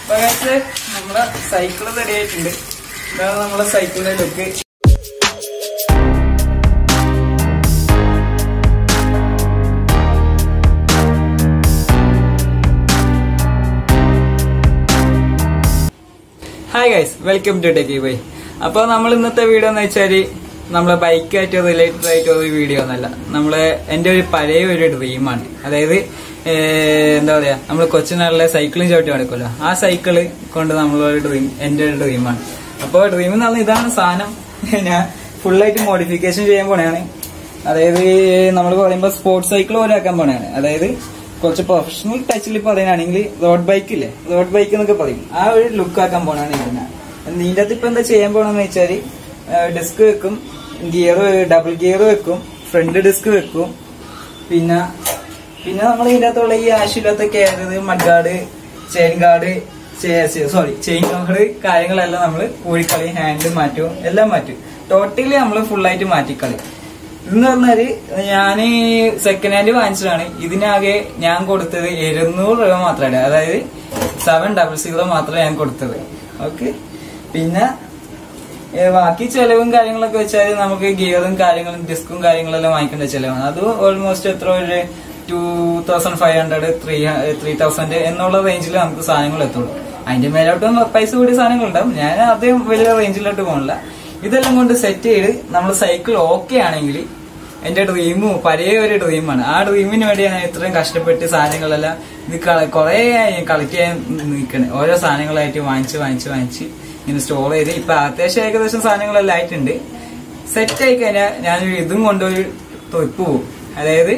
നമ്മളെ cycle ready ആയിട്ടുണ്ട്. ഇതാണ് നമ്മളെ സൈക്കിളിന്റെ look. Hi guys, welcome to techie by. അപ്പൊ നമ്മൾ ഇന്നത്തെ വീഡിയോ എന്ന് വെച്ചാല് നമ്മളെ ബൈക്കായിട്ട് റിലേറ്റഡ് ആയിട്ട് ഒരു വീഡിയോ ഒന്നല്ല. എന്റെ ഒരു പഴയ ഒരു ഡ്രീമാണ്. അതായത് എന്താ പറയാ, നമ്മൾ കൊച്ചിനാളിലെ സൈക്കിളും ചവിട്ടി നടക്കുമല്ലോ, ആ സൈക്കിള് കൊണ്ട് നമ്മളൊരു ഡ്രീം, എന്റെ ഒരു ഡ്രീമാണ്. അപ്പൊ ഡ്രീം എന്ന് പറഞ്ഞാൽ ഇതാണ് സാധനം. ഞാൻ ഫുള്ളായിട്ട് മോഡിഫിക്കേഷൻ ചെയ്യാൻ പോണെയാണ്. അതായത് നമ്മൾ പറയുമ്പോ സ്പോർട്സ് സൈക്കിൾ പോലെ ആക്കാൻ പോണെയാണ്. അതായത് കുറച്ച് പ്രൊഫഷണൽ ടച്ചിൽ പറയുകയാണെങ്കിൽ റോഡ് ബൈക്കില്ലേ, റോഡ് ബൈക്ക് എന്നൊക്കെ പറയും, ആ ഒരു ലുക്ക് ആക്കാൻ പോണാണ് ഇതിന്. ഇതിന്റെ അകത്ത് ഇപ്പൊ എന്താ ചെയ്യാൻ പോണെന്ന് വെച്ചാല് ഡിസ്ക് വെക്കും, ഗിയർ ഡബിൾ ഗിയർ വെക്കും, ഫ്രണ്ട് ഡിസ്ക് വെക്കും, പിന്നെ നമ്മൾ ഇതിന്റെ അകത്തുള്ള ഈ ആവശ്യമില്ലാത്ത കയറുന്നത് mudguard, chain guard, chain guard കാര്യങ്ങളെല്ലാം നമ്മൾ ഊഴിക്കളി, ഹാൻഡ് മാറ്റും, എല്ലാം മാറ്റും. ടോട്ടലി നമ്മൾ ഫുള്ളായിട്ട് മാറ്റിക്കളി. ഇതെന്ന് പറഞ്ഞാല് ഞാൻ സെക്കൻഡ് ഹാൻഡ് വാങ്ങിച്ചതാണ്. ഇതിനാകെ ഞാൻ കൊടുത്തത് 200 രൂപ മാത്രമാണ്. അതായത് 700 മാത്രമേ ഞാൻ കൊടുത്തത്. ഓക്കെ, പിന്നെ ബാക്കി ചെലവും കാര്യങ്ങളൊക്കെ വെച്ചാൽ നമുക്ക് ഗിയറും കാര്യങ്ങളും ഡിസ്കും കാര്യങ്ങളെല്ലാം വാങ്ങിക്കേണ്ട ചെലവാണ്. അത് ഓൾമോസ്റ്റ് എത്ര ഒരു 2500 3000 എന്നുള്ള റേഞ്ചിൽ നമുക്ക് സാധനങ്ങൾ എത്തുള്ളൂ. അതിന്റെ മേലോട്ടും പൈസ കൂടിയ സാധനങ്ങൾ ഉണ്ടാവും. ഞാൻ അധികം വലിയ റേഞ്ചിലോട്ട് പോകണില്ല. ഇതെല്ലാം കൊണ്ട് സെറ്റ് ചെയ്ത് നമ്മൾ സൈക്കിൾ ഓക്കെ ആണെങ്കിൽ എന്റെ ഡ്രീമും പഴയ ഒരു ഡ്രീമാണ്. ആ ഡ്രീമിന് വേണ്ടിയാണ് ഇത്രയും കഷ്ടപ്പെട്ട് സാധനങ്ങളെല്ലാം ഇത് കുറെ കളക്ട് ചെയ്യാൻ നിൽക്കണേ. ഓരോ സാധനങ്ങളായിട്ട് വാങ്ങിച്ച് ഇങ്ങനെ സ്റ്റോർ ചെയ്ത് ഇപ്പൊ അത്യാവശ്യം ഏകദേശം സാധനങ്ങളെല്ലാം ആയിട്ടുണ്ട്. സെറ്റ് ആയി കഴിഞ്ഞാൽ ഞാൻ ഇതും കൊണ്ടൊരു ട്രിപ്പ് പോകും. അതായത്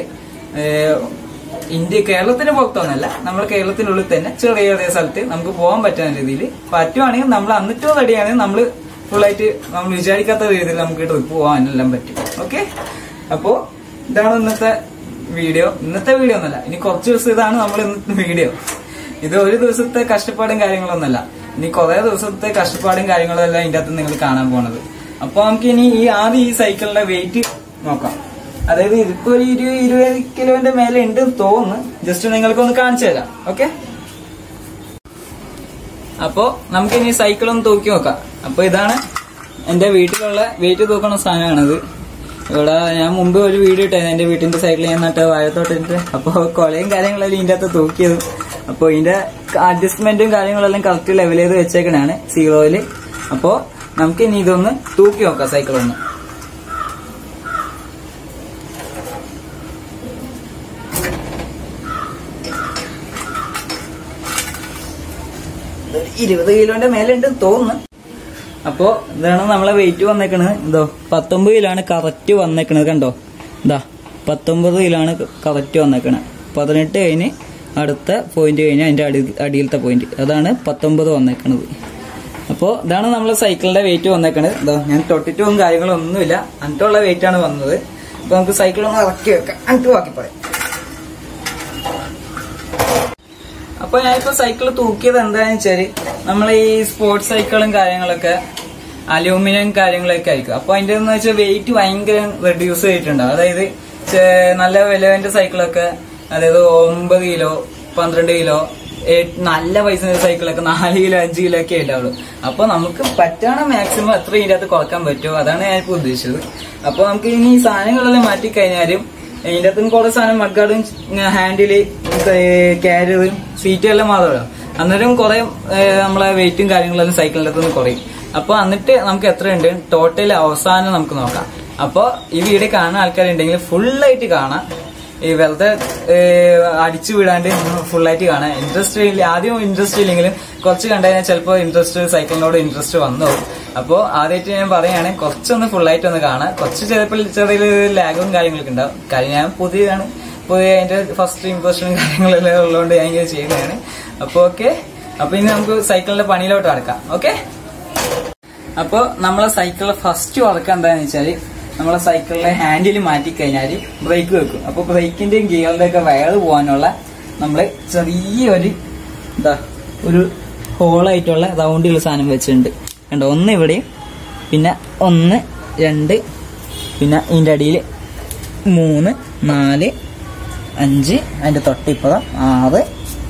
കേരളത്തിന് പുറത്തൊന്നല്ല, നമ്മൾ കേരളത്തിനുള്ളിൽ തന്നെ ചെറിയ സ്ഥലത്ത് നമുക്ക് പോകാൻ പറ്റുന്ന രീതിയിൽ പറ്റുവാണെങ്കിൽ നമ്മൾ എന്നിട്ടും റെഡിയാണെങ്കിൽ നമ്മൾ ഫുള്ളായിട്ട് നമ്മൾ വിചാരിക്കാത്ത രീതിയിൽ നമുക്ക് ട്രിപ്പ് പോകാനെല്ലാം പറ്റും. ഓക്കെ, അപ്പോ ഇതാണ് ഇന്നത്തെ വീഡിയോ ഒന്നല്ല, ഇനി കുറച്ച് ദിവസം ഇതാണ് നമ്മൾ ഇന്നത്തെ വീഡിയോ. ഇത് ഒരു ദിവസത്തെ കഷ്ടപ്പാടും കാര്യങ്ങളൊന്നല്ല, ഇനി കുറെ ദിവസത്തെ കഷ്ടപ്പാടും കാര്യങ്ങളും എല്ലാം ഇതിന്റെ അകത്ത് നിങ്ങൾ കാണാൻ പോണത്. അപ്പൊ നമുക്ക് ഇനി ആദ്യം ഈ സൈക്കിളിന്റെ വെയിറ്റ് നോക്കാം. അതായത് ഇതിപ്പോ ഒരു 20 കിലോന്റെ മേലെ ഉണ്ട് തോന്നുന്നു. ജസ്റ്റ് നിങ്ങൾക്കൊന്ന് കാണിച്ചു തരാം. ഓക്കെ, അപ്പോ നമുക്ക് ഇനി സൈക്കിളൊന്ന് തൂക്കി നോക്കാം. അപ്പൊ ഇതാണ് എന്റെ വീട്ടിലുള്ള വെയിറ്റ് തൂക്കണ സാധനമാണിത്. ഇവിടെ ഞാൻ മുമ്പ് ഒരു വീഡിയോ ഇട്ടായിരുന്നു എന്റെ വീട്ടിന്റെ സൈക്കിൾ ഞാൻ നട്ട വാഴത്തോട്ടിട്ട്. അപ്പൊ കൊലയും കാര്യങ്ങളെല്ലാം ഇതിന്റെ അകത്ത് തൂക്കിയത്. അപ്പൊ ഇതിന്റെ അഡ്ജസ്റ്റ്മെന്റും കാര്യങ്ങളെല്ലാം കറക്റ്റ് ലെവൽ ചെയ്ത് വെച്ചേക്കണാണ് 0-ല്. അപ്പൊ നമുക്ക് ഇനി ഇതൊന്ന് തൂക്കി നോക്കാം സൈക്കിളൊന്ന്. ഒരു 20 കിലോന്റെ മേലെ ഉണ്ട് തോന്നുന്നു. അപ്പോ ഇതാണ് നമ്മളെ വെയിറ്റ് വന്നേക്കണത്. എന്തോ 19 കിലോണ് കറക്റ്റ് വന്നേക്കണത്. കണ്ടോ, ഇതാ 19 കിലോണ് കറക്റ്റ് വന്നേക്കണത്. 18 കഴിഞ്ഞ് അടുത്ത പോയിന്റ് കഴിഞ്ഞ് അതിന്റെ അടിയിലത്തെ പോയിന്റ്, അതാണ് 19 വന്നേക്കണത്. അപ്പോ ഇതാണ് നമ്മളെ സൈക്കിളിന്റെ വെയിറ്റ് വന്നേക്കണത്. ഇതോ ഞാൻ തൊട്ടിട്ടും കാര്യങ്ങളൊന്നുമില്ല, എന്നിട്ടുള്ള വെയിറ്റ് ആണ് വന്നത്. അപ്പൊ നമുക്ക് സൈക്കിൾ ഒന്ന് ഇറക്കി വെക്കാം, എന്നിട്ട് ബാക്കി പറയാം. അപ്പൊ ഞാനിപ്പോ സൈക്കിൾ തൂക്കിയത് എന്താന്ന് വെച്ചാല് നമ്മളെ ഈ സ്പോർട്സ് സൈക്കിളും കാര്യങ്ങളൊക്കെ അലൂമിനിയം കാര്യങ്ങളൊക്കെ ആയിരിക്കും. അപ്പൊ അതിന്റെ എന്ന് വെച്ചാൽ വെയിറ്റ് ഭയങ്കര റെഡ്യൂസ് ചെയ്തിട്ടുണ്ടാവും. അതായത് നല്ല വിലവന്റെ സൈക്കിളൊക്കെ, അതായത് 9 കിലോ 12 കിലോ നല്ല പൈസ സൈക്കിളൊക്കെ 4 കിലോ 5 കിലോ ഒക്കെ ഉണ്ടാവുള്ളൂ. അപ്പൊ നമുക്ക് പറ്റണ മാക്സിമം എത്ര ഇതിന്റെ അകത്ത് കുറക്കാൻ പറ്റുമോ അതാണ് ഞാനിപ്പോ ഉദ്ദേശിച്ചത്. അപ്പൊ നമുക്ക് ഇനി ഈ സാധനങ്ങളെല്ലാം മാറ്റിക്കഴിഞ്ഞാലും ഇതിന്റെ അകത്തും കുറെ സാധനം മഡ്ഗാർഡും ഹാൻഡില് ക്യാരിയറും സീറ്റും എല്ലാം മാത്രമല്ലോ. അന്നേരം കുറെ നമ്മളെ വെയിറ്റും കാര്യങ്ങളെല്ലാം സൈക്കിളിന്റെ അകത്തുനിന്ന് കുറയും. അപ്പൊ എന്നിട്ട് നമുക്ക് എത്രയുണ്ട് ടോട്ടൽ അവസാനം നമുക്ക് നോക്കാം. അപ്പൊ ഈ വീഡിയോ കാണുന്ന ആൾക്കാരുണ്ടെങ്കിൽ ഫുള്ളായിട്ട് കാണാം. ഈ വെറുതെ അടിച്ചു വിടാണ്ട് ഫുള്ളായിട്ട് കാണാം. ഇൻട്രസ്റ്റ് ഇല്ല, ആദ്യം ഇൻട്രസ്റ്റ് ഇല്ലെങ്കിലും കുറച്ച് കണ്ടുകഴിഞ്ഞാൽ ചിലപ്പോൾ സൈക്കിളിനോട് ഇൻട്രസ്റ്റ് വന്നു. അപ്പോ ആദ്യമായിട്ട് ഞാൻ പറയുകയാണ്, കുറച്ചൊന്ന് ഫുള്ളായിട്ട് ഒന്ന് കാണാം. കുറച്ച് ചിലപ്പോൾ ചെറിയ ലാഗും കാര്യങ്ങളൊക്കെ ഉണ്ടാവും. കാര്യം ഞാൻ പുതിയ അതിന്റെ ഫസ്റ്റ് ഇംപ്രഷനും കാര്യങ്ങളെല്ലാം ഉള്ളതുകൊണ്ട് ഞാൻ ഇങ്ങനെ ചെയ്യുന്നതാണ്. അപ്പൊ ഓക്കെ, അപ്പൊ ഇനി നമുക്ക് സൈക്കിളിന്റെ പണിയിലോട്ട് നടക്കാം. ഓക്കെ, അപ്പൊ നമ്മളെ സൈക്കിളിലെ ഫസ്റ്റ് വർക്ക് എന്താന്ന് വെച്ചാല് നമ്മളെ സൈക്കിളിലെ ഹാൻഡിൽ മാറ്റിക്കഴിഞ്ഞാല് ബ്രേക്ക് വെക്കും. അപ്പൊ ബ്രേക്കിന്റെയും ഗിയറിന്റെ ഒക്കെ വയർ പോകാനുള്ള നമ്മള് ചെറിയൊരു ഒരു ഹോളായിട്ടുള്ള റൗണ്ടുള്ള സാധനം വെച്ചിട്ടുണ്ട്. കണ്ടോ, ഒന്ന് ഇവിടെയും, പിന്നെ 1 2, പിന്നെ ഇതിന്റെ അടിയിൽ 3 4 5, അതിന്റെ തൊട്ടിപ്പുറം 6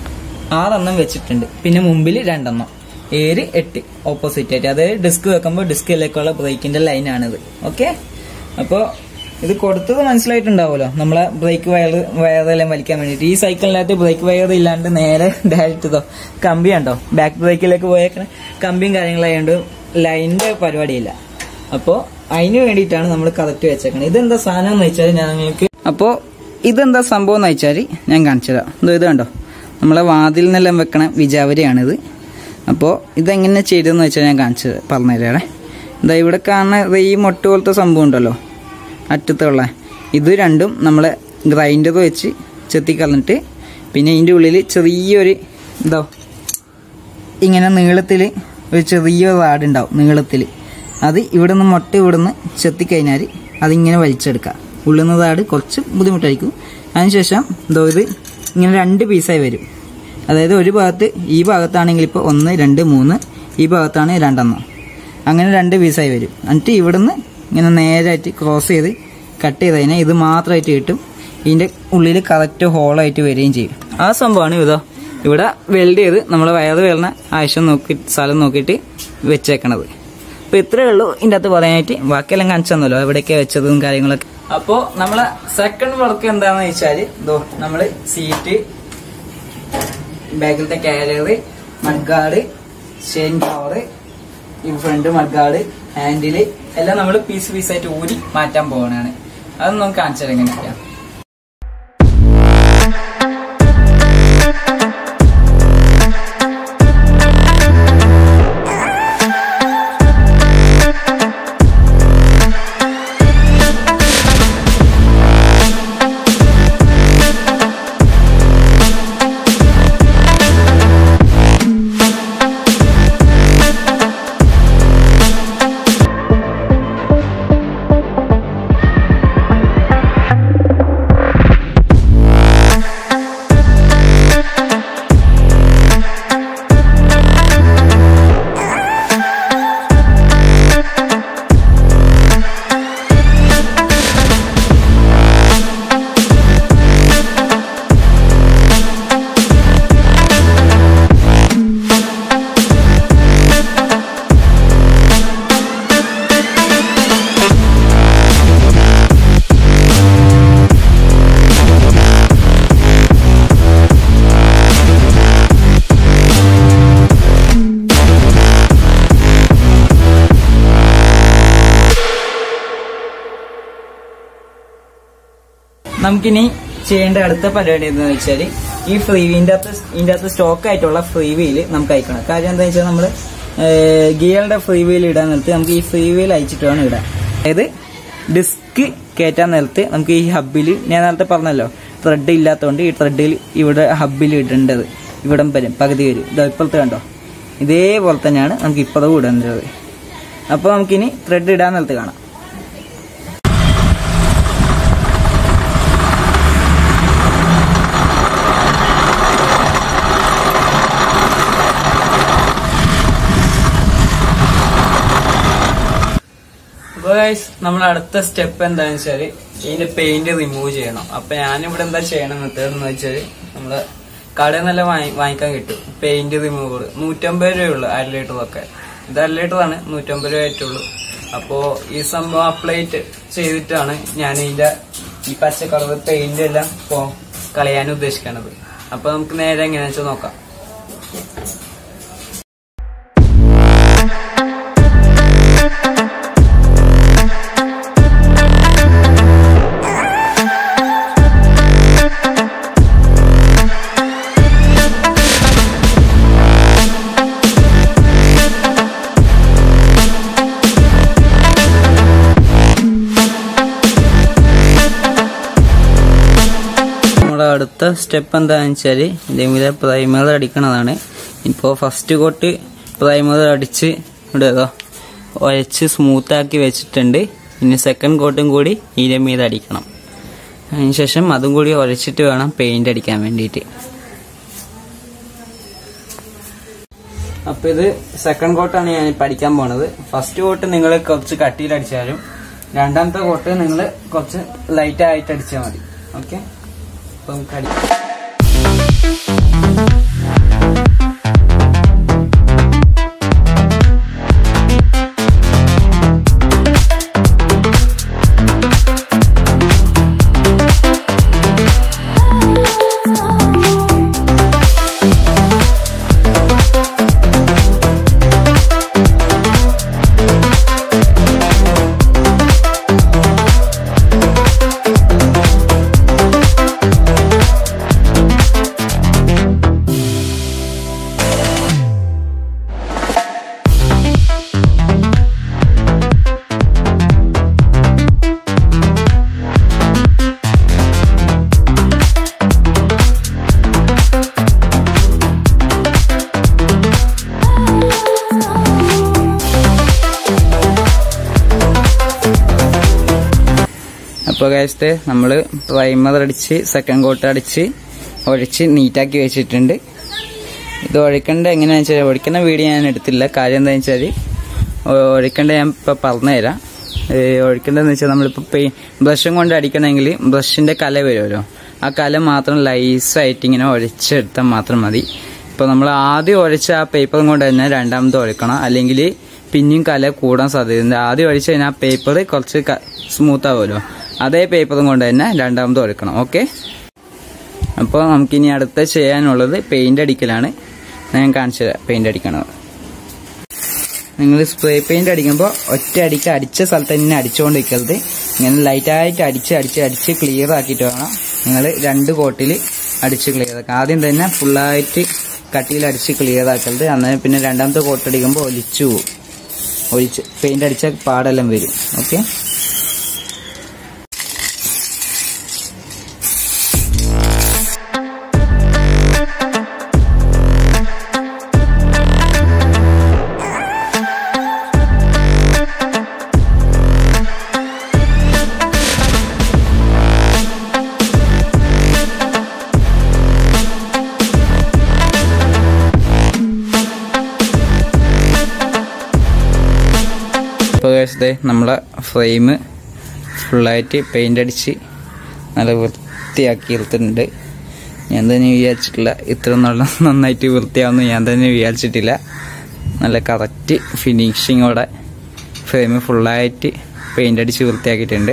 6 വെച്ചിട്ടുണ്ട്. പിന്നെ മുമ്പിൽ 2 7 8 ഓപ്പോസിറ്റ് ആയിട്ട്. അതായത് ഡിസ്ക് വെക്കുമ്പോൾ ഡിസ്കിലേക്കുള്ള ബ്രേക്കിന്റെ ലൈനാണിത്. ഓക്കെ, അപ്പോൾ ഇത് കൊടുത്തത് മനസ്സിലായിട്ടുണ്ടാവുമല്ലോ. നമ്മളെ ബ്രേക്ക് വയറെല്ലാം വലിക്കാൻ വേണ്ടിയിട്ട്. ഈ സൈക്കിളിനകത്ത് ബ്രേക്ക് വയർ ഇല്ലാണ്ട് നേരെ ഡയറക്റ്റ് ഇതോ കമ്പി ഉണ്ടോ ബാക്ക് ബ്രേക്കിലേക്ക് പോയേക്കണ കമ്പിയും കാര്യങ്ങളായതുകൊണ്ട് ലൈനിന്റെ പരിപാടിയില്ല. അപ്പോൾ അതിന് വേണ്ടിയിട്ടാണ് നമ്മൾ കറക്റ്റ് വെച്ചേക്കണത്. ഇതെന്താ സാധനം എന്ന് വെച്ചാൽ ഞങ്ങൾക്ക്, അപ്പോൾ ഇതെന്താ സംഭവം എന്ന് വെച്ചാൽ ഞാൻ കാണിച്ചതാ. ഇത് കണ്ടോ, നമ്മളെ വാതിൽ നിന്നെല്ലാം വെക്കണ വിജാവരിയാണിത്. അപ്പോൾ ഇതെങ്ങനെ ചെയ്തതെന്ന് വെച്ചാൽ ഞാൻ പറഞ്ഞുതരാണേ. ഇതാ ഇവിടെ കാണുന്ന ഈ മൊട്ട് പോലത്തെ സംഭവം ഉണ്ടല്ലോ അറ്റത്തുള്ള, ഇത് രണ്ടും നമ്മൾ ഗ്രൈൻഡർ വെച്ച് ചെത്തിക്കളഞ്ഞിട്ട് പിന്നെ ഇതിൻ്റെ ഉള്ളിൽ ചെറിയൊരു ഇതോ ഇങ്ങനെ നീളത്തിൽ ഒരു ചെറിയൊരു റാഡുണ്ടാവും നീളത്തിൽ. അത് ഇവിടെ നിന്ന് മൊട്ട ഇവിടുന്ന് ചെത്തിക്കഴിഞ്ഞാൽ അതിങ്ങനെ വലിച്ചെടുക്കുക. ഉള്ളിൽ നിന്ന് റാഡ് കുറച്ച് ബുദ്ധിമുട്ടായിരിക്കും. അതിനുശേഷം ഇതോ ഇത് ഇങ്ങനെ 2 പീസായി വരും. അതായത് ഒരു ഭാഗത്ത് ഈ ഭാഗത്താണെങ്കിൽ ഇപ്പോൾ 1 2 3, ഈ ഭാഗത്താണ് 2 അങ്ങനെ 2 പീസായി വരും. എന്നിട്ട് ഇവിടുന്ന് ഇങ്ങനെ നേരായിട്ട് ക്രോസ് ചെയ്ത് കട്ട് ചെയ്ത് കഴിഞ്ഞാൽ ഇത് മാത്രമായിട്ട് കിട്ടും. ഇതിൻ്റെ ഉള്ളിൽ കറക്റ്റ് ഹോളായിട്ട് വരികയും ചെയ്യും. ആ സംഭവമാണ് ഇതോ ഇവിടെ വെൽഡ് ചെയ്ത് നമ്മൾ വയറ് വരുന്ന ആവശ്യം സ്ഥലം നോക്കിയിട്ട് വെച്ചേക്കണത്. അപ്പോൾ ഇത്രയേ ഉള്ളൂ ഇതിൻ്റെ അകത്ത് പറയാനായിട്ട്. ബാക്കിയെല്ലാം കാണിച്ചു തന്നല്ലോ എവിടെയൊക്കെയാണ് വെച്ചതും കാര്യങ്ങളൊക്കെ. അപ്പോൾ നമ്മളെ സെക്കൻഡ് വർക്ക് എന്താണെന്ന് വെച്ചാൽ ഇതോ നമ്മൾ സീറ്റ്, ബാക്കിലത്തെ കാരിയർ, മഡ്ഗാർഡ്, ചെയിൻ കവർ, ഈ ഫ്രണ്ട് മഡ്ഗാർഡ്, ഹാൻഡില് എല്ലാം നമ്മൾ പീസായിട്ട് ഊരി മാറ്റാൻ പോകണതാണ്. അത് നമുക്ക് കാണിച്ചു തരാം എങ്ങനെയൊക്കെയാണ്. നമുക്കിനി ചെയ്യേണ്ട അടുത്ത പരിപാടി എന്താണെന്ന് വെച്ചാൽ ഈ ഫ്രീ വീലിന്റെ അകത്ത് സ്റ്റോക്ക് ആയിട്ടുള്ള ഫ്രീ വീല് നമുക്ക് അയക്കണം. കാര്യം എന്താ വെച്ചാൽ നമ്മൾ ഗിയറുടെ ഫ്രീ വീൽ ഇടാൻ നേരത്ത് നമുക്ക് ഈ ഫ്രീ വീൽ അയച്ചിട്ട് വേണം ഇടാൻ. അതായത് ഡിസ്ക് കയറ്റാൻ നേരത്ത് നമുക്ക് ഈ ഹബ്ബിൽ, ഞാൻ നേരത്തെ പറഞ്ഞല്ലോ ത്രെഡ് ഇല്ലാത്തതുകൊണ്ട് ഈ ത്രെഡിൽ ഇവിടെ ഹബ്ബിൽ ഇടേണ്ടത് ഇവിടം വരും, പകുതി വരും. ഇത് ഇപ്പോഴത്തെ കണ്ടോ, ഇതേപോലെ തന്നെയാണ് നമുക്ക് ഇപ്പോഴും ഇടേണ്ടത്. അപ്പോൾ നമുക്കിനി ത്രെഡ് ഇടാൻ നേരത്ത് കാണാം. നമ്മൾ അടുത്ത സ്റ്റെപ്പ് എന്താണെന്ന് വെച്ചാല് ഇതിന്റെ പെയിന്റ് റിമൂവ് ചെയ്യണം. അപ്പൊ ഞാനിവിടെ എന്താ ചെയ്യണം മെത്തേഡ് എന്ന് വെച്ചാല് നമ്മള് കടയിൽ നല്ല വാങ്ങിക്കാൻ കിട്ടും പെയിന്റ് റിമൂവർ. 150 രൂപയുള്ളൂ 1/2 ലിറ്ററൊക്കെ. ഇത് 1/2 ലിറ്ററാണ്, 150 രൂപ ആയിട്ടുള്ളൂ. അപ്പോ ഈ സംഭവം അപ്ലൈ ചെയ്തിട്ടാണ് ഞാൻ ഇതിന്റെ ഈ പച്ച കളർ പെയിന്റ് എല്ലാം കളയാൻ ഉദ്ദേശിക്കണത്. അപ്പൊ നമുക്ക് നേരെ എങ്ങനെയാ വെച്ചാൽ നോക്കാം. അടുത്ത സ്റ്റെപ്പ് എന്താണെന്ന് വെച്ചാൽ ഇതേപോലെ പ്രൈമർ അടിക്കണതാണ്. ഇപ്പോൾ ഫസ്റ്റ് കോട്ട് പ്രൈമർ അടിച്ച് ഇവിടെ ഉരച്ച് സ്മൂത്താക്കി വെച്ചിട്ടുണ്ട്. ഇനി സെക്കൻഡ് കോട്ടും കൂടി ഇതിൻ്റെ മീത് അടിക്കണം. അതിനുശേഷം അതും കൂടി ഉരച്ചിട്ട് വേണം പെയിന്റ് അടിക്കാൻ വേണ്ടിയിട്ട്. അപ്പോൾ ഇത് സെക്കൻഡ് കോട്ടാണ് ഞാൻ പഠിക്കാൻ പോണത്. ഫസ്റ്റ് കോട്ട് നിങ്ങൾ കുറച്ച് കട്ടിയിൽ അടിച്ചാലും രണ്ടാമത്തെ കോട്ട് നിങ്ങൾ കുറച്ച് ലൈറ്റ് ആയിട്ട് അടിച്ചാൽ മതി. ഓക്കെ, അപ്പം നമുക്ക് അടിക്കാം. അപ്പോൾ ഗൈസ് നമ്മൾ പ്രൈമർ അടിച്ച് സെക്കൻഡ് കോട്ട് അടിച്ച് ഒഴിച്ച് നീറ്റാക്കി വെച്ചിട്ടുണ്ട്. ഇത് ഒഴിക്കേണ്ട എങ്ങനെയാണെന്ന് വെച്ചാൽ ഒഴിക്കുന്ന വീഡിയോ ഞാൻ എടുത്തില്ല. കാര്യം എന്താണെന്ന് വെച്ചാൽ ഒഴിക്കേണ്ട ഞാൻ ഇപ്പോൾ പറഞ്ഞുതരാം. ഒഴിക്കേണ്ടതെന്ന് വെച്ചാൽ നമ്മളിപ്പോൾ ബ്രഷും കൊണ്ട് അടിക്കണമെങ്കിൽ ബ്രഷിൻ്റെ കല വരുമല്ലോ, ആ കല മാത്രം ലൈസായിട്ട് ഇങ്ങനെ ഒഴിച്ചെടുത്താൽ മാത്രം മതി. ഇപ്പോൾ നമ്മൾ ആദ്യം ഒഴിച്ച ആ പേപ്പറും കൊണ്ട് തന്നെ രണ്ടാമത് ഒഴിക്കണം, അല്ലെങ്കിൽ പിന്നെയും കല കൂടാൻ സാധ്യതയുണ്ട്. ആദ്യം ഒഴിച്ച് കഴിഞ്ഞാൽ ആ പേപ്പർ കുറച്ച് സ്മൂത്ത് ആവുമല്ലോ, അതേ പേപ്പറും കൊണ്ട് തന്നെ രണ്ടാമത് ഒഴിക്കണം. ഓക്കെ, അപ്പോൾ നമുക്കിനി അടുത്ത ചെയ്യാനുള്ളത് പെയിൻ്റ് അടിക്കലാണ്. ഞാൻ കാണിച്ചു തരാം പെയിൻ്റ് അടിക്കണത്. നിങ്ങൾ സ്പ്രേ പെയിന്റ് അടിക്കുമ്പോൾ ഒറ്റ അടിക്ക് അടിച്ച സ്ഥലത്ത് തന്നെ അടിച്ചുകൊണ്ടിരിക്കരുത്. ഇങ്ങനെ ലൈറ്റായിട്ട് അടിച്ച് ക്ലിയർ ആക്കിയിട്ട് വേണം നിങ്ങൾ 2 കോട്ടിൽ അടിച്ച് ക്ലിയർ ആക്കുക. ആദ്യം തന്നെ ഫുള്ളായിട്ട് കട്ടിയിൽ അടിച്ച് ക്ലിയർ ആക്കരുത്. അന്നേരം പിന്നെ രണ്ടാമത്തെ കോട്ട് അടിക്കുമ്പോൾ ഒലിച്ച് പെയിന്റ് അടിച്ച പാടെല്ലാം വരും. ഓക്കെ, ഇപ്പോൾ നമ്മളെ ഫ്രെയിം ഫുള്ളായിട്ട് പെയിൻ്റ് അടിച്ച് നല്ല വൃത്തിയാക്കി എടുത്തിട്ടുണ്ട്. ഞാൻ തന്നെ വിചാരിച്ചിട്ടില്ല ഇത്ര നന്നായിട്ട് വൃത്തിയാവുമെന്ന് ഞാൻ തന്നെ വിചാരിച്ചിട്ടില്ല. നല്ല കറക്റ്റ് ഫിനിഷിങ്ങോടെ ഫ്രെയിം ഫുള്ളായിട്ട് പെയിൻ്റ് അടിച്ച് വൃത്തിയാക്കിയിട്ടുണ്ട്.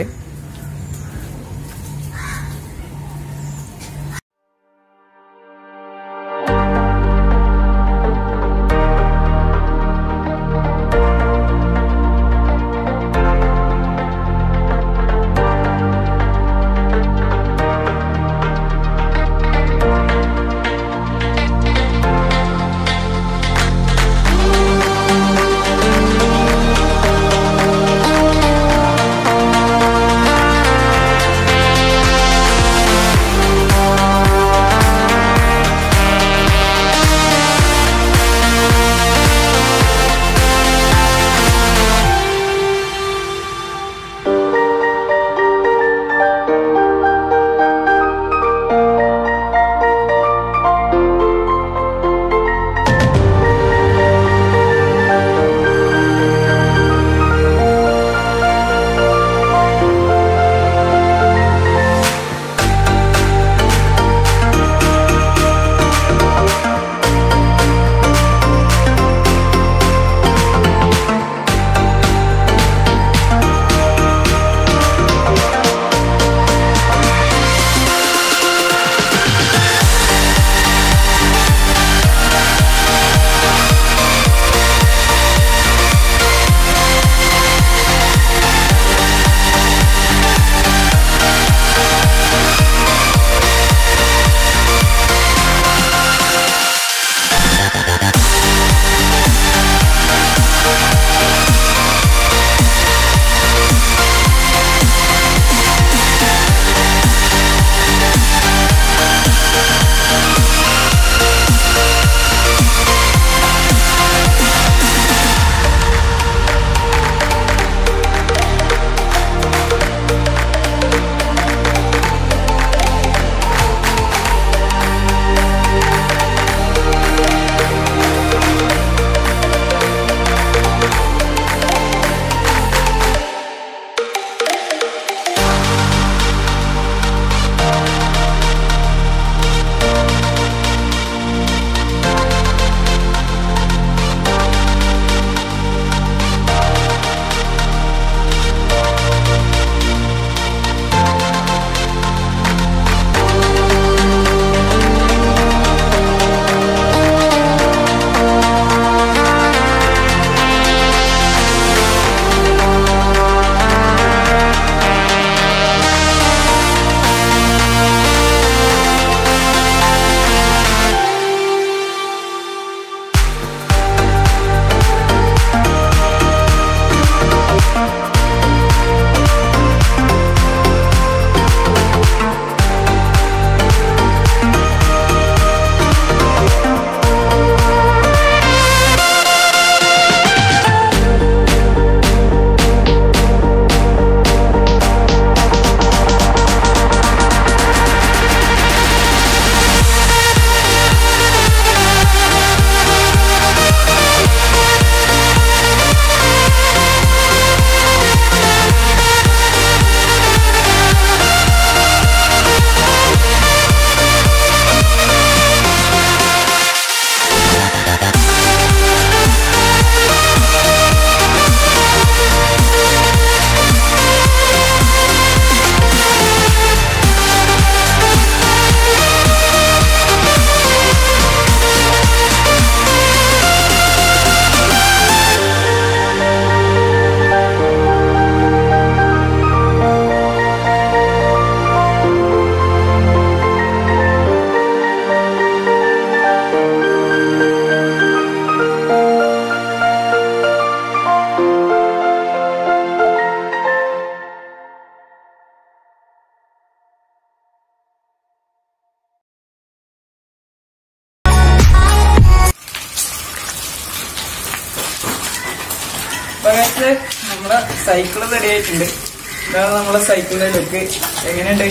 അപ്പൊ നമ്മളെ സൈക്കിള് റെഡി ആയിട്ടുണ്ട്. ഇതാണ് നമ്മളെ സൈക്കിളിന്റെ ലുക്ക്. എങ്ങനെയുണ്ട്?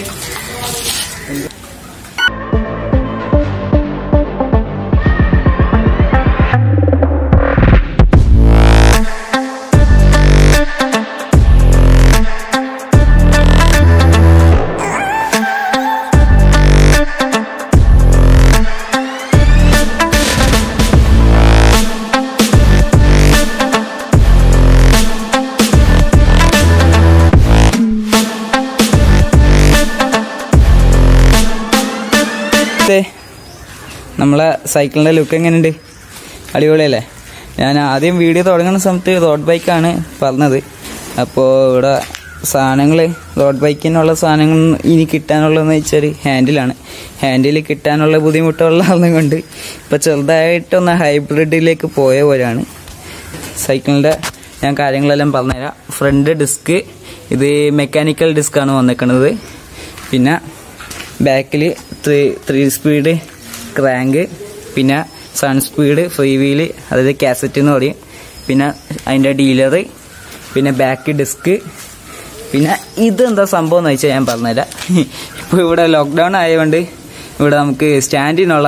നമ്മളെ സൈക്കിളിന്റെ ലുക്ക് എങ്ങനെയുണ്ട്? അടിപൊളിയല്ലേ? ഞാൻ ആദ്യം വീഡിയോ തുടങ്ങുന്ന സമയത്ത് റോഡ് ബൈക്കാണ് പറഞ്ഞത്. അപ്പോൾ ഇവിടെ സാധനങ്ങൾ റോഡ് ബൈക്കിനുള്ള സാധനങ്ങൾ ഇനി കിട്ടാനുള്ളതെന്ന് വെച്ചാൽ ഹാൻഡിൽ കിട്ടാനുള്ള ബുദ്ധിമുട്ടുള്ള കൊണ്ട് ഇപ്പോൾ ചെറുതായിട്ടൊന്ന് ഹൈബ്രിഡിലേക്ക് പോയ പോലെയാണ്. സൈക്കിളിൻ്റെ ഞാൻ കാര്യങ്ങളെല്ലാം പറഞ്ഞുതരാം. ഫ്രണ്ട് ഡിസ്ക് ഇത് മെക്കാനിക്കൽ ഡിസ്ക്കാണ് വന്നിരിക്കുന്നത്. പിന്നെ ബാക്കിൽ 3 സ്പീഡ് ക്രാങ്ക്, പിന്നെ 7 സ്പീഡ് ഫ്രീ വീല്, അതായത് കാസറ്റ് എന്ന് പറയും. പിന്നെ അതിൻ്റെ ഡീലറ്, പിന്നെ ബാക്ക് ഡിസ്ക്. പിന്നെ ഇതെന്താ സംഭവം എന്ന് വെച്ചാൽ ഞാൻ പറഞ്ഞുതരാം. ഇപ്പോൾ ഇവിടെ ലോക്ക്ഡൗൺ ആയതുകൊണ്ട് ഇവിടെ നമുക്ക് സ്റ്റാൻഡിനുള്ള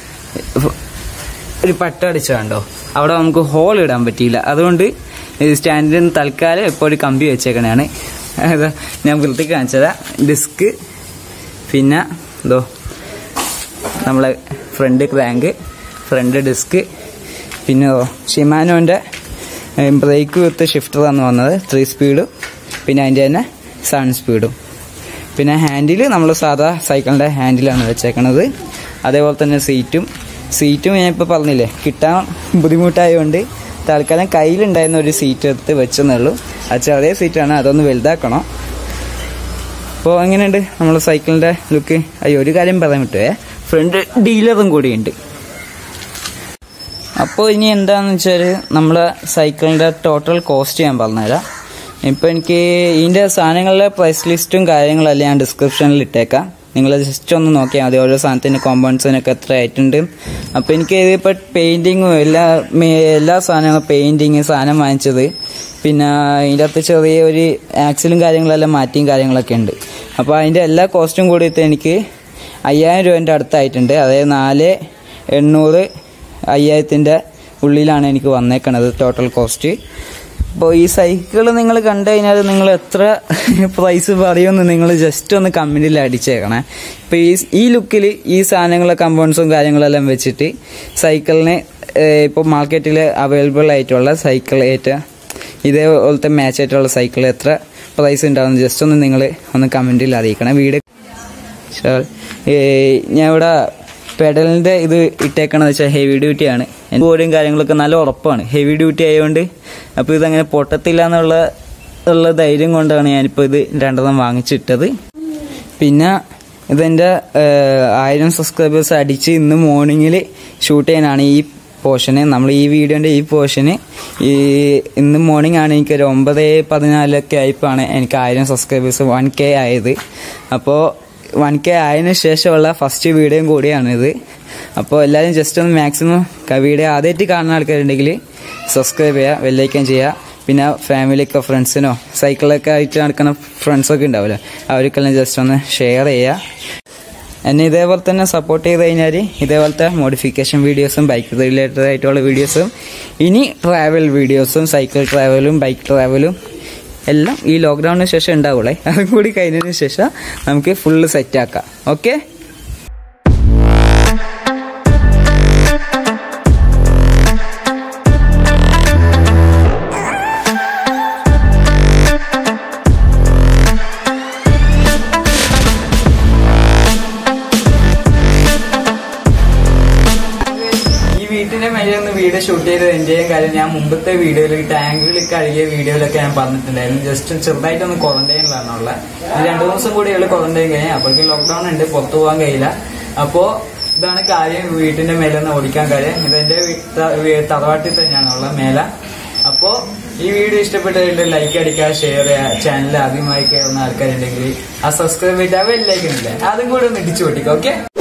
ഒരു പട്ട അടിച്ച കണ്ടോ, അവിടെ നമുക്ക് ഹോൾ ഇടാൻ പറ്റിയില്ല. അതുകൊണ്ട് സ്റ്റാൻഡിന് തൽക്കാലം ഇപ്പോൾ ഒരു കമ്പി വെച്ചേക്കണതാണ്. ഞാൻ വൃത്തിക്ക് കാണിച്ചതാ. ഡിസ്ക്, പിന്നെ എന്തോ നമ്മളെ ഫ്രണ്ട് ക്രാങ്ക്, ഫ്രണ്ട് ഡിസ്ക്, പിന്നെ ഷിമാനോൻ്റെ ബ്രേക്ക് വിത്ത് ഷിഫ്റ്ററാണ് വന്നത് 3 സ്പീഡും, പിന്നെ അതിൻ്റെ തന്നെ 7 സ്പീഡും. പിന്നെ ഹാൻഡിൽ നമ്മൾ സാധാ സൈക്കിളിൻ്റെ ഹാൻഡിലാണ് വെച്ചേക്കണത്. അതേപോലെ തന്നെ സീറ്റും ഞാനിപ്പോൾ പറഞ്ഞില്ലേ, കിട്ടാൻ ബുദ്ധിമുട്ടായതുകൊണ്ട് തൽക്കാലം കയ്യിലുണ്ടായിരുന്ന ഒരു സീറ്റ് എടുത്ത് വെച്ചെന്നേ ഉള്ളൂ. അത് ചെറിയ സീറ്റാണ്, അതൊന്ന് വലുതാക്കണം. അപ്പോൾ എങ്ങനെയുണ്ട് നമ്മളെ സൈക്കിളിൻ്റെ ലുക്ക്? അയ്യോ, ഒരു കാര്യം പറയാൻ പറ്റുമേ, ഫ്രണ്ട് ഡീലറും കൂടിയുണ്ട്. അപ്പോൾ ഇനി എന്താണെന്ന് വെച്ചാൽ നമ്മളെ സൈക്കിളിൻ്റെ ടോട്ടൽ കോസ്റ്റ് ഞാൻ പറഞ്ഞുതരാം. ഇപ്പോൾ എനിക്ക് ഇതിൻ്റെ സാധനങ്ങളുടെ പ്രൈസ് ലിസ്റ്റും കാര്യങ്ങളെല്ലാം ഞാൻ ഡിസ്ക്രിപ്ഷനിൽ ഇട്ടേക്കാം. നിങ്ങൾ ജസ്റ്റ് ഒന്ന് നോക്കിയാൽ മതി ഓരോ സാധനത്തിൻ്റെ കോമ്പൗണ്ട്സിനൊക്കെ എത്ര ആയിട്ടുണ്ട്. അപ്പോൾ എനിക്ക് ഇതിപ്പോൾ പെയിൻറ്റിങ്ങും എല്ലാ സാധനങ്ങളും പെയിൻറ്റിങ് സാധനം വാങ്ങിച്ചത്, പിന്നെ അതിൻ്റെ അകത്ത് ചെറിയ ഒരു ആക്സിലും കാര്യങ്ങളെല്ലാം മാറ്റിയും കാര്യങ്ങളൊക്കെ ഉണ്ട്. അപ്പോൾ അതിൻ്റെ എല്ലാ കോസ്റ്റും കൂടിയിട്ട് എനിക്ക് 5000 രൂപേൻ്റെ അടുത്തായിട്ടുണ്ട്. അതായത് 4800 5000ത്തിൻ്റെ ഉള്ളിലാണ് എനിക്ക് വന്നേക്കണത് ടോട്ടൽ കോസ്റ്റ്. അപ്പോൾ ഈ സൈക്കിൾ നിങ്ങൾ കണ്ടു കഴിഞ്ഞാൽ നിങ്ങൾ എത്ര പ്രൈസ് പറയുമെന്ന് നിങ്ങൾ ജസ്റ്റ് ഒന്ന് കമൻറ്റിൽ അടിച്ചേക്കണേ. ഇപ്പോൾ ഈ ലുക്കിൽ ഈ സാധനങ്ങളെ കമ്പൗണ്ട്സും കാര്യങ്ങളെല്ലാം വെച്ചിട്ട് സൈക്കിളിന് ഇപ്പോൾ മാർക്കറ്റിൽ അവൈലബിൾ ആയിട്ടുള്ള സൈക്കിൾ ഇതേപോലത്തെ മാച്ച് ആയിട്ടുള്ള സൈക്കിൾ എത്ര പ്രൈസ് ഉണ്ടാവും ജസ്റ്റ് ഒന്ന് നിങ്ങൾ ഒന്ന് കമൻറ്റിൽ അറിയിക്കണം. വീഡിയോ ഞാൻ ഇവിടെ പെഡലിൻ്റെ ഇത് ഇട്ടേക്കണമെന്ന് വെച്ചാൽ ഹെവി ഡ്യൂട്ടിയാണ്. എൻ്റെ ബോഡിയും കാര്യങ്ങളൊക്കെ നല്ല ഉറപ്പാണ്, ഹെവി ഡ്യൂട്ടി ആയതുകൊണ്ട്. അപ്പോൾ ഇതങ്ങനെ പൊട്ടത്തില്ല എന്നുള്ള ധൈര്യം കൊണ്ടാണ് ഞാനിപ്പോൾ ഇത് 2 വാങ്ങിച്ചിട്ടത്. പിന്നെ ഇതെൻ്റെ 1000 സബ്സ്ക്രൈബേഴ്സ് അടിച്ച് ഇന്ന് മോർണിംഗിൽ ഷൂട്ട് ചെയ്യാനാണ് ഈ പോർഷന്. നമ്മൾ ഈ വീഡിയോൻ്റെ ഈ പോർഷന് ഇന്ന് മോർണിംഗ് ആണ് എനിക്കൊരു 9:14 ആയപ്പോഴാണ് എനിക്ക് 1000 സബ്സ്ക്രൈബേഴ്സ് 1K ആയത്. അപ്പോൾ 1K ആയതിനു ശേഷമുള്ള ഫസ്റ്റ് വീഡിയോയും കൂടിയാണിത്. അപ്പോൾ എല്ലാവരും ജസ്റ്റ് ഒന്ന് മാക്സിമം വീഡിയോ ആദ്യമായിട്ട് കാണുന്ന ആൾക്കാരുണ്ടെങ്കിൽ സബ്സ്ക്രൈബ് ചെയ്യുക, ബെല്ലൈക്കൻ ചെയ്യുക. പിന്നെ ഫാമിലിക്കോ ഫ്രണ്ട്സിനോ സൈക്കിളൊക്കെ ആയിട്ട് നടക്കുന്ന ഫ്രണ്ട്സൊക്കെ ഉണ്ടാവില്ല, അവർക്കെല്ലാം ജസ്റ്റ് ഒന്ന് ഷെയർ ചെയ്യുക. എന്നെ ഇതേപോലെ തന്നെ സപ്പോർട്ട് ചെയ്ത് കഴിഞ്ഞാൽ ഇതേപോലത്തെ മോഡിഫിക്കേഷൻ വീഡിയോസും ബൈക്ക് റിലേറ്റഡ് ആയിട്ടുള്ള വീഡിയോസും ഇനി ട്രാവൽ വീഡിയോസും സൈക്കിൾ ട്രാവലും ബൈക്ക് ട്രാവലും എല്ലാം ഈ ലോക്ക്ഡൌണിന് ശേഷം ഉണ്ടാവുള്ളേ. അതും കൂടി കഴിഞ്ഞതിന് ശേഷം നമുക്ക് ഫുള്ള് സെറ്റാക്കാം. ഓക്കെ, വീട്ടിന്റെ മേലെ ഒന്ന് വീഡിയോ ഷൂട്ട് ചെയ്തത് എന്റെയും കാര്യം ഞാൻ മുമ്പത്തെ വീഡിയോയിൽ ടാങ്കിൽ കഴുകിയ വീഡിയോയിലൊക്കെ ഞാൻ പറഞ്ഞിട്ടുണ്ടായിരുന്നു. ജസ്റ്റ് ചെറുതായിട്ടൊന്ന് ക്വാറന്റൈനിലാണുള്ള 2 ദിവസം കൂടി ക്വാറന്റൈൻ കഴിഞ്ഞാൽ അപ്പോഴേക്കും ലോക്ക്ഡൌൺ ഉണ്ട്, പുറത്തു പോകാൻ കഴിയില്ല. അപ്പോ ഇതാണ് കാര്യം, വീട്ടിന്റെ മേലെ ഒന്ന് ഓടിക്കാൻ കാര്യം. ഇതെന്റെ തറവാട്ടിൽ തന്നെയാണുള്ള മേല. അപ്പോ ഈ വീഡിയോ ഇഷ്ടപ്പെട്ടവരുണ്ട് ലൈക്ക് അടിക്കുക, ഷെയർ ചെയ്യുക. ചാനൽ ആദ്യമായി കയറുന്ന ആൾക്കാരുണ്ടെങ്കിൽ ആ സബ്സ്ക്രൈബ് ചെയ്താൽ ബെല്ലൈക്കൻ ഇല്ലേ അതും കൂടി ഒന്ന് ഇടിച്ചു പൊട്ടിക്കുക. ഓക്കെ.